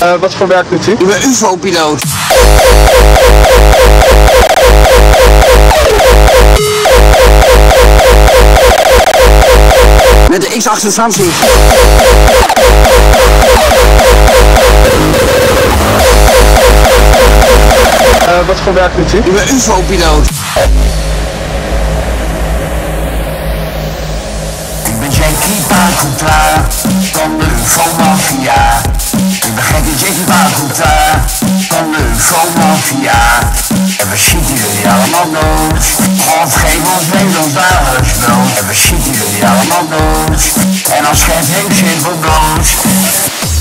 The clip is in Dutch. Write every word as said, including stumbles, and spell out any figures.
Uh, wat voor werk doet u? Ik ben U F O-piloot. Met de X achtentzwanzig. Uh, wat voor werk doet u? Ik ben U F O-piloot. Ik ben Jackie Pacuta van de U F O-mafia. Ik ben gekke Jackie Pacuta van de U F O-mafia. En we schieten jullie allemaal dood. God geef ons Nederlands dagelijks brood. En we schieten jullie allemaal dood. En als geen Henk zit voor brood.